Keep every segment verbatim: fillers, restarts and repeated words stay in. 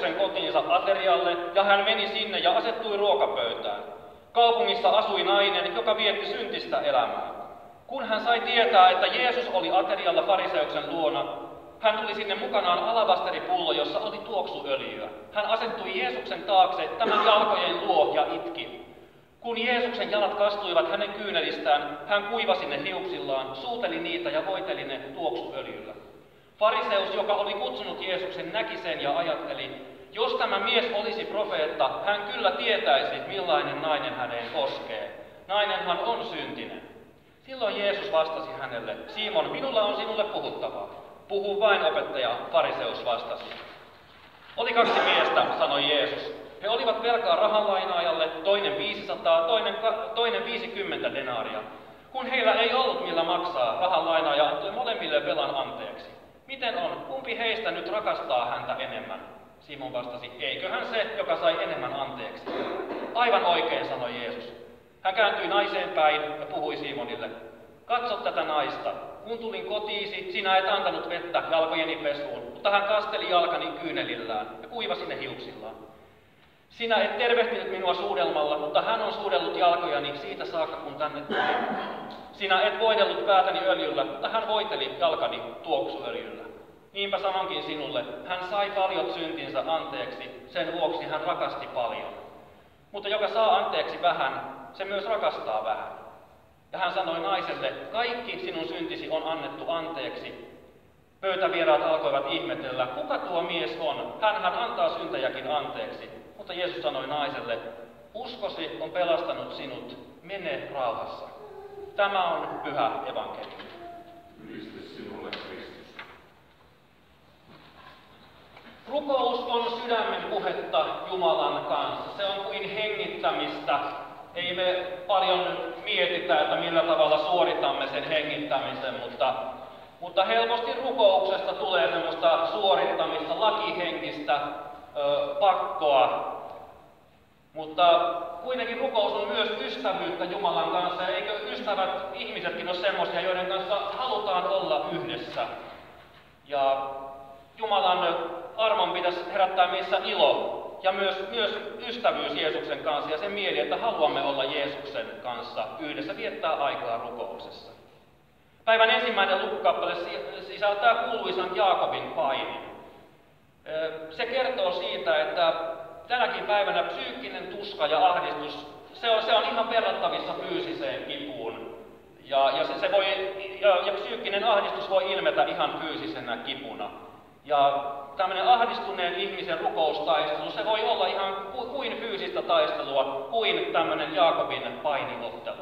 Jeesuksen kotiinsa aterialle, ja hän meni sinne ja asettui ruokapöytään. Kaupungissa asui nainen, joka vietti syntistä elämää. Kun hän sai tietää, että Jeesus oli aterialla fariseuksen luona, hän tuli sinne mukanaan alabasteripullo, jossa oli tuoksuöljyä. Hän asettui Jeesuksen taakse tämän jalkojen luo ja itki. Kun Jeesuksen jalat kastuivat hänen kyynelistään, hän kuivasi ne hiuksillaan, suuteli niitä ja voiteli ne tuoksuöljyllä. Fariseus, joka oli kutsunut Jeesuksen, näki sen ja ajatteli, jos tämä mies olisi profeetta, hän kyllä tietäisi, millainen nainen häneen koskee. Nainenhan on syntinen. Silloin Jeesus vastasi hänelle, Simon, minulla on sinulle puhuttavaa. Puhu vain, opettaja, fariseus vastasi. Oli kaksi miestä, sanoi Jeesus. He olivat velkaa rahanlainaajalle, toinen viisisataa, toinen, toinen viisikymmentä denaaria. Kun heillä ei ollut millä maksaa, rahanlainaaja antoi molemmille velan anteeksi. Miten on, kumpi heistä nyt rakastaa häntä enemmän? Simon vastasi, eiköhän se, joka sai enemmän anteeksi. Aivan oikein, sanoi Jeesus. Hän kääntyi naiseen päin ja puhui Simonille. Katso tätä naista. Kun tulin kotiisi, sinä et antanut vettä jalkojeni pesuun, mutta hän kasteli jalkani kyynelillään ja kuivasi ne hiuksillaan. Sinä et tervehtinyt minua suudelmalla, mutta hän on suudellut jalkojani siitä saakka, kun tänne tuli. Sinä et voidellut päätäni öljyllä, mutta hän voiteli jalkani tuoksuöljyllä. Niinpä sanonkin sinulle, hän sai paljon syntinsä anteeksi, sen vuoksi hän rakasti paljon. Mutta joka saa anteeksi vähän, se myös rakastaa vähän. Ja hän sanoi naiselle, kaikki sinun syntisi on annettu anteeksi. Pöytävieraat alkoivat ihmetellä, kuka tuo mies on? Hänhän antaa syntejäkin anteeksi. Mutta Jeesus sanoi naiselle, uskosi on pelastanut sinut, mene rauhassa. Tämä on pyhä evankeliumi. Ylistys sinulle, Kristus. Rukous on sydämen puhetta Jumalan kanssa. Se on kuin hengittämistä. Ei me paljon mietitä, että millä tavalla suoritamme sen hengittämisen, mutta, mutta helposti rukouksesta tulee semmoista suorittamista, lakihenkistä ö, pakkoa. Mutta kuitenkin rukous on myös ystävyyttä Jumalan kanssa, ja eikö ystävät ihmisetkin ole semmoisia, joiden kanssa halutaan olla yhdessä. Ja Jumalan armon pitäisi herättää meissä ilo. Ja myös, myös ystävyys Jeesuksen kanssa ja se mieli, että haluamme olla Jeesuksen kanssa yhdessä, viettää aikaa rukouksessa. Päivän ensimmäinen lukukappale sisältää kuuluisan Jaakobin painin. Se kertoo siitä, että tänäkin päivänä psyykkinen tuska ja ahdistus, se on, se on ihan verrattavissa fyysiseen kipuun. Ja, ja, se, se voi, ja, ja psyykkinen ahdistus voi ilmetä ihan fyysisenä kipuna. Ja tämmöinen ahdistuneen ihmisen rukoustaistelu, se voi olla ihan kuin fyysistä taistelua, kuin tämmöinen Jaakobin painiottelu.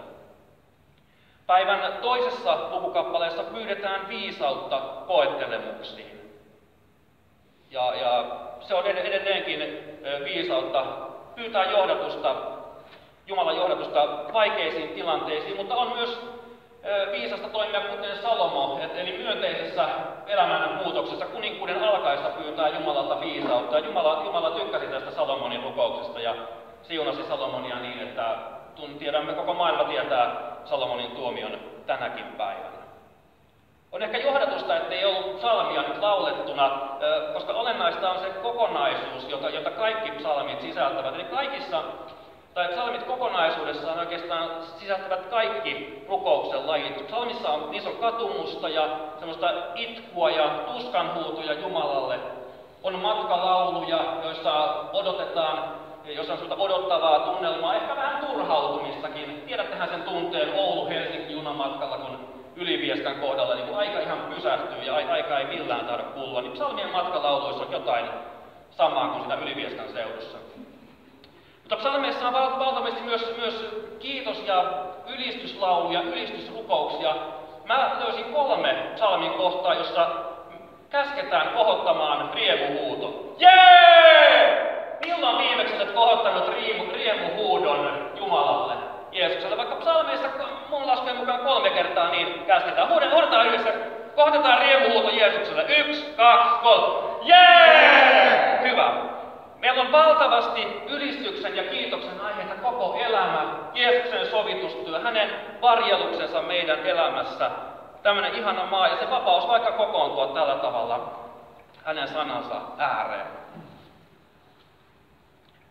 Päivän toisessa lukukappaleessa pyydetään viisautta koettelemuksiin. Ja, ja se on edelleenkin viisautta pyytää johdatusta, Jumalan johdatusta vaikeisiin tilanteisiin, mutta on myös viisasta toimia kuten Salomo, eli myönteisessä elämän muutoksessa kuninkuuden alkaessa pyytää Jumalalta viisautta. Jumala, Jumala tykkäsi tästä Salomonin rukouksesta ja siunasi Salomonia niin, että tiedämme, koko maailma tietää Salomonin tuomion tänäkin päivänä. On ehkä johdatusta, ettei ollut psalmia nyt laulettuna, koska olennaista on se kokonaisuus, jota, jota kaikki psalmit sisältävät. Eli kaikissa tai psalmit kokonaisuudessaan oikeastaan sisältävät kaikki rukouksen lajit. Psalmissa on, niissä on katumusta ja semmoista itkua ja tuskanhuutoja Jumalalle. On matkalauluja, joissa odotetaan, jossa on semmoista odottavaa tunnelmaa, ehkä vähän turhautumistakin. Tiedättehän sen tunteen Oulu-Helsinki junamatkalla, kun Ylivieskan kohdalla niin kun aika ihan pysähtyy ja aika ei millään taida kulua. Niin psalmien matkalauluissa on jotain samaa kuin siinä Ylivieskan seudussa. Mutta psalmeissa on valtavasti myös, myös kiitos- ja ylistyslauluja, ylistysrukouksia. Mä löysin kolme psalmin kohtaa, jossa käsketään kohottamaan riemuhuuto. Jee! Milloin viimeksi olet kohottanut riemu, riemuhuudon Jumalalle, Jeesukselle? Vaikka psalmeissa mun laskujen mukaan kolme kertaa niin käsketään. Huudetaan yhdessä, kohotetaan riemuhuuto Jeesukselle. Yksi, kaksi, kolme. Jee! Hyvä. Meillä on valtavasti ylistyksen ja kiitoksen aiheita koko elämä, Jeesuksen sovitustyö, hänen varjeluksensa meidän elämässä. Tämmöinen ihana maa ja se vapaus vaikka kokoontua tällä tavalla hänen sanansa ääreen.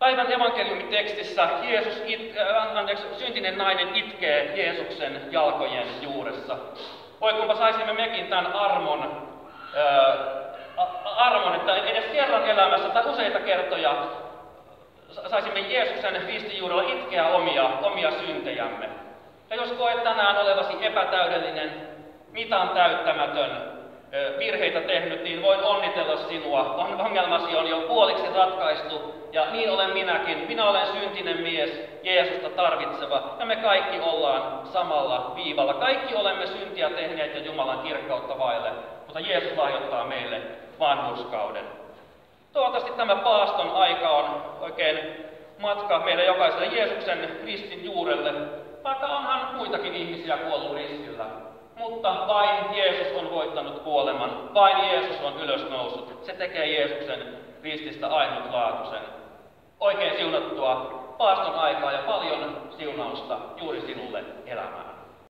Päivän evankeliumitekstissä Jeesus it, äh, anteeksi, syntinen nainen itkee Jeesuksen jalkojen juuressa. Voi kunpa saisimme mekin tämän armon, äh, armon, että edes kerran elämässä tai useita kertoja saisimme Jeesuksen ristin juurella itkeä omia, omia syntejämme. Ja jos koet tänään olevasi epätäydellinen, mitan täyttämätön, virheitä tehnyt, niin voin onnitella sinua. Ongelmasi on jo puoliksi ratkaistu, ja niin olen minäkin. Minä olen syntinen mies, Jeesusta tarvitseva, ja me kaikki ollaan samalla viivalla. Kaikki olemme syntiä tehneet ja Jumalan kirkkautta vaille, mutta Jeesus lahjoittaa meille vanhurskauden. Toivottavasti tämä paaston aika on oikein matka meille jokaiselle Jeesuksen ristin juurelle, vaikka onhan muitakin ihmisiä kuollut ristillä. Mutta vain Jeesus on voittanut kuoleman, vain Jeesus on ylösnoussut. Se tekee Jeesuksen rististä ainutlaatuisen. Oikein siunattua paaston aikaa ja paljon siunausta juuri sinulle elämään.